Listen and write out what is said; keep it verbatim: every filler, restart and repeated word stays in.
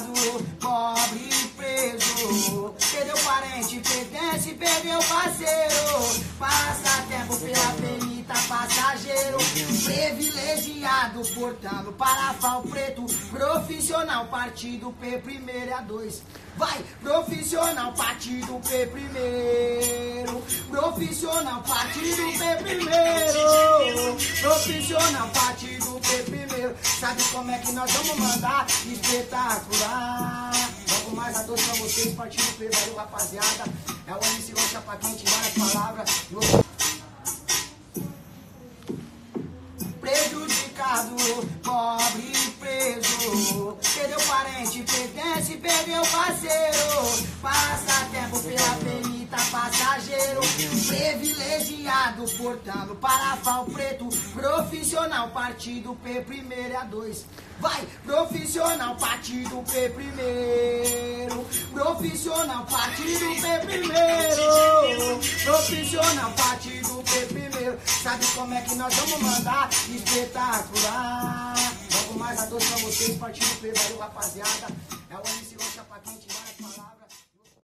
prejudicado, pobre preso. Perdeu parente, pertence, perdeu parceiro. Passa tempo pela avenida, passageiro. Privilegiado, portando parafal preto. Profissional, partido P, primeiro e a dois. Vai, profissional, partido P primeiro. Profissional, partido P primeiro. Profissional, partido P primeiro. Sabe como é que nós vamos mandar? Espetacular. Logo mais a dois pra vocês, partido P, valeu rapaziada. É o M C Rocha pra quente, várias palavras. Prejudicado, pobre preso. Perdeu parente, pertence, perdeu parceiro. Passa tempo pela avenida, passageiro. Privilegiado, portando parafal preto. Profissional, partido P, primeiro e a dois. Vai, profissional, partido P primeiro. Profissional, partido P primeiro. Profissional, partido P primeiro. Sabe como é que nós vamos mandar? Espetacular. Logo mais a dois pra vocês, partido P, valeu rapaziada. É o M C Rocha pra quente, várias palavras.